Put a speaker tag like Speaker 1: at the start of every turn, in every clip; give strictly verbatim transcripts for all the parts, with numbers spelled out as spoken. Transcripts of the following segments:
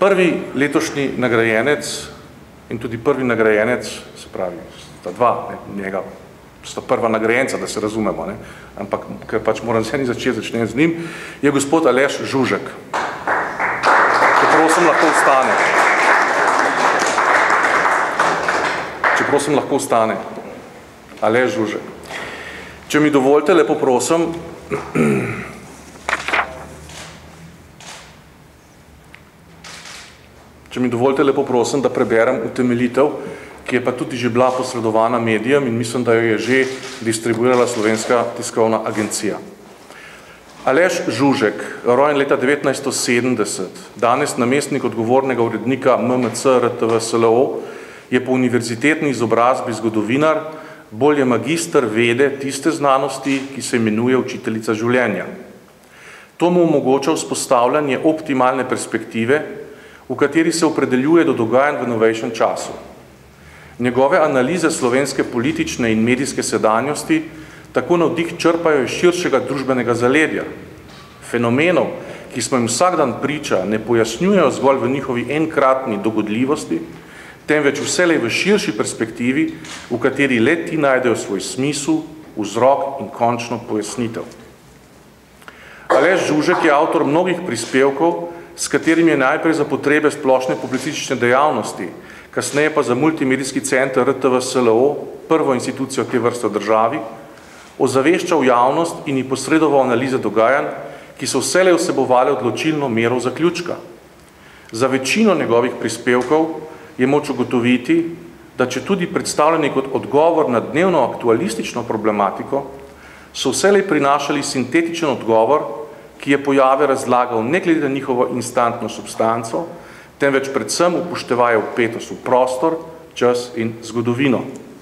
Speaker 1: Prvi letošnji nagrajenec in tudi prvi nagrajenec, se pravi, sta dva, ne, njega, sta prva nagrajenca, da se razumemo, ne, ampak ker pač moram se eni začeti, začnem z njim, je gospod Aleš Žužek. Če prosim, lahko vstane. Če prosim, lahko vstane. Aleš Žužek. Če mi dovolite, lepo prosim, če mi dovolite, lepo prosim, da preberem utemeljitev, ki je pa tudi že bila posredovana medijem in mislim, da jo je že distribuirala Slovenska tiskovna agencija. Aleš Žužek, rojen leta devetnajststo sedemdeset, danes namestnik odgovornega urednika M M C R T V S L O, je po univerzitetni izobrazbi zgodovinar, bolj je magister vede tiste znanosti, ki se imenuje učiteljica življenja. To mu omogoča vzpostavljanje optimalne perspektive, v kateri se opredeljuje do dogajanj v novejšem času. Njegove analize slovenske politične in medijske sedanjosti tako navdih črpajo iz širšega družbenega zaledja. Fenomenov, ki smo jim vsak dan priča, ne pojasnjujejo zgolj v njihovi enkratni dogodljivosti, temveč vselej v širši perspektivi, v kateri le ti najdejo svoj smisel, vzrok in končno pojasnitev. Aleš Žužek je avtor mnogih prispevkov, s katerimi je najprej za potrebe splošne publicistične dejavnosti, kasneje pa za multimedijski center R T V S L O, prvo institucijo te vrste v državi, ozaveščal javnost in ji posredoval analize dogajanj, ki so vselej vsebovale odločilno mero zaključka. Za večino njegovih prispevkov je moč ugotoviti, da če tudi predstavljeni kot odgovor na dnevno aktualistično problematiko, so vselej prinašali sintetičen odgovor, ki je pojave razlagal ne glede na njihovo instantno substanco, temveč predvsem upoštevaje vpetost v prostor, čas in zgodovino.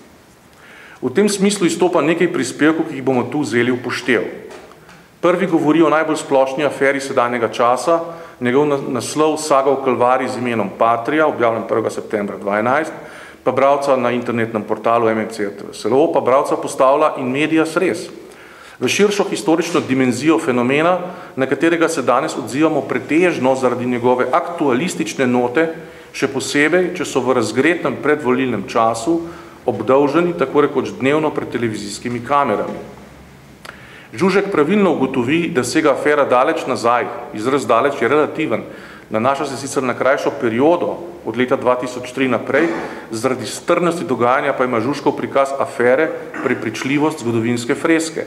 Speaker 1: V tem smislu izstopa nekaj prispevkov, ki jih bomo tu vzeli upoštev. Prvi govori o najbolj splošni aferi sedanjega časa, njegov naslov Saga o Kalvariji z imenom Patria, objavljen prvega septembra dva tisoč enajst, pa bralca na internetnem portalu M M C R T V S L O, pa bralca postavlja in medias res. V širšo historično dimenzijo fenomena, na katerega se danes odzivamo pretežno zaradi njegove aktualistične note, še posebej, če so v razgretem predvolilnem času obdolženi tako rekoč dnevno pred televizijskimi kamerami. Žužek pravilno ugotovi, da sega afera daleč nazaj, izraz daleč je relativen, nanaša se sicer na krajšo periodo od leta dva tisoč tri naprej, zaradi strnosti dogajanja pa ima Žužkov prikaz afere prepričljivost zgodovinske freske.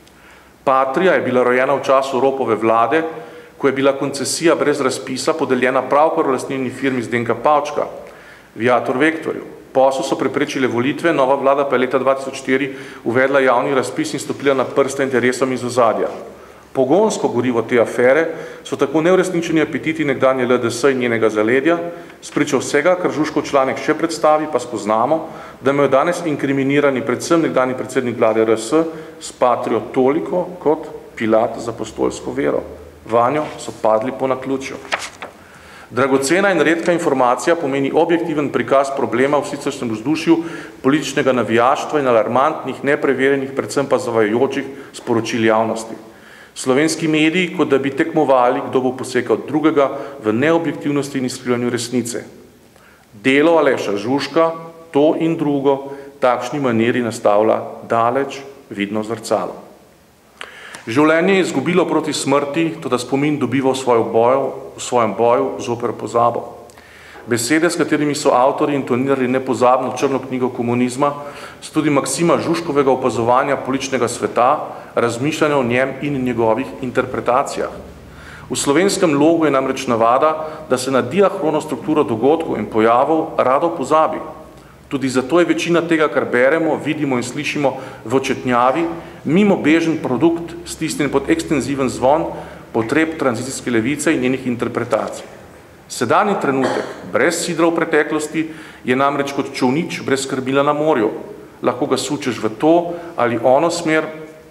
Speaker 1: Patria je bila rojena v času Ropove vlade, ko je bila koncesija brez razpisa podeljena pravkar v lastnini firmi Zdenka Pavčka, Viator Vektorju. Posel so preprečile volitve, nova vlada pa je leta dva tisoč štiri uvedla javni razpis in stopila na prste interesom iz ozadja. Pogonsko gorivo te afere so tako neuresničeni apetiti nekdanje L D S in njenega zaledja, spričo vsega, kar Žužkov članek še predstavi, pa spoznamo, da imajo danes inkriminirani predvsem nekdanji predsednik vlade R S s Patrio toliko kot Pilat za apostolsko vero. Vanjo so padli po naključju. Dragocena in redka informacija pomeni objektiven prikaz problema v siceršnjem vzdušju političnega navijaštva in alarmantnih, nepreverjenih, predvsem pa zavajajočih sporočil javnosti. Slovenski mediji, kot da bi tekmovali, kdo bo posekal drugega v neobjektivnosti in izkrivljanju resnice. Delo Aleša Žužka, to in drugo, takšni maniri nastavlja daleč vidno zrcalo. Življenje je izgubilo proti smrti, toda spomin dobiva v svojem boju, v svojem boju zoper pozabo. Besede, s katerimi so avtori intonirali nepozabno črno knjigo komunizma, so tudi maksima Žužkovega opazovanja političnega sveta, razmišljanja o njem in njegovih interpretacijah. V slovenskem logu je namreč navada, da se na diahrono strukturo dogodkov in pojavov rado pozabi. Tudi zato je večina tega, kar beremo, vidimo in slišimo v očetnjavi, mimo bežen produkt, stisnjen pod ekstenziven zvon potreb tranzicijske levice in njenih interpretacij. Sedanji trenutek, brez sidra v preteklosti, je namreč kot čolnič brez skrbila na morju. Lahko ga sučeš v to ali ono smer,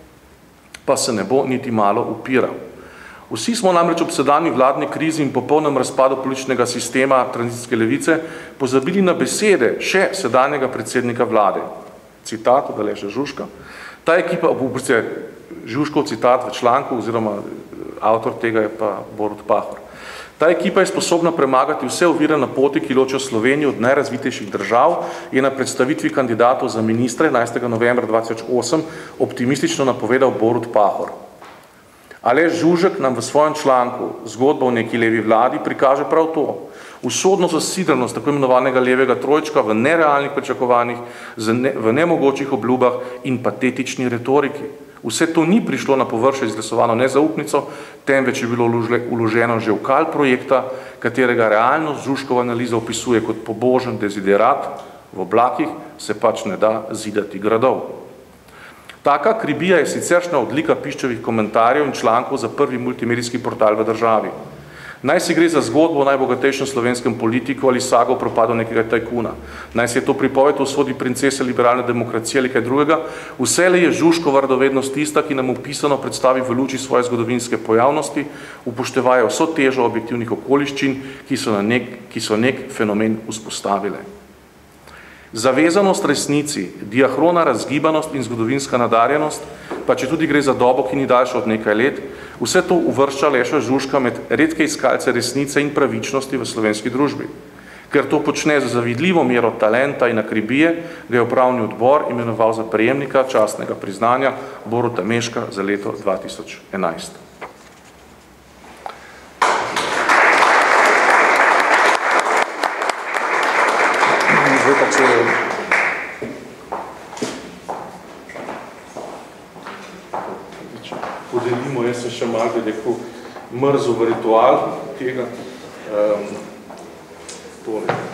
Speaker 1: pa se ne bo niti malo upiral. Vsi smo namreč ob sedanji vladni krizi in popolnem razpadu političnega sistema tranzicijske levice pozabili na besede še sedanjega predsednika vlade. Citat od Aleša Žužka. Ta ekipa, obuprste Žužkov citat v članku, oziroma avtor tega je pa Borut Pahor. Ta ekipa je sposobna premagati vse ovire na poti, ki ločijo Slovenijo od najrazvitejših držav, je na predstavitvi kandidatov za ministre enajstega novembra dva tisoč osem optimistično napovedal Borut Pahor. Aleš Žužek nam v svojem članku Zgodba o neki levi vladi prikaže prav to. Usodno zasidranost tako imenovanega levega trojčka v nerealnih pričakovanjih, v nemogočih obljubah in patetični retoriki. Vse to ni prišlo na površje izglasovano nezaupnico, temveč je bilo vloženo že v kal projekta, katerega realnost Žužkova analiza opisuje kot pobožen deziderat, v oblakih se pač ne da zidati gradov. Taka kribija je siceršnja odlika Piščevih komentarjev in člankov za prvi multimedijski portal v državi. Naj si gre za zgodbo o najbogatejšem slovenskem politiku ali sago o propadu nekega tajkuna. Naj si je to pripoved o usodi princese liberalne demokracije ali kaj drugega, vselej je Žužkova radovednost tista, ki nam opisano predstavi v luči svoje zgodovinske pojavnosti, upoštevajo vso težo objektivnih okoliščin, ki so, na nek, ki so nek fenomen vzpostavile. Zavezanost resnici, diahrona razgibanost in zgodovinska nadarjenost, pa če tudi gre za dobo, ki ni daljša od nekaj let, vse to uvršča Aleša Žužka med redke iskalce resnice in pravičnosti v slovenski družbi. Ker to počne z zavidljivo mero talenta in akribije, ga je upravni odbor imenoval za prejemnika častnega priznanja Boruta Meška za leto dva tisoč enajst. Zdaj pa če podelimo, jaz sem še malo rekel mrzel v ritual tega. Um, torej.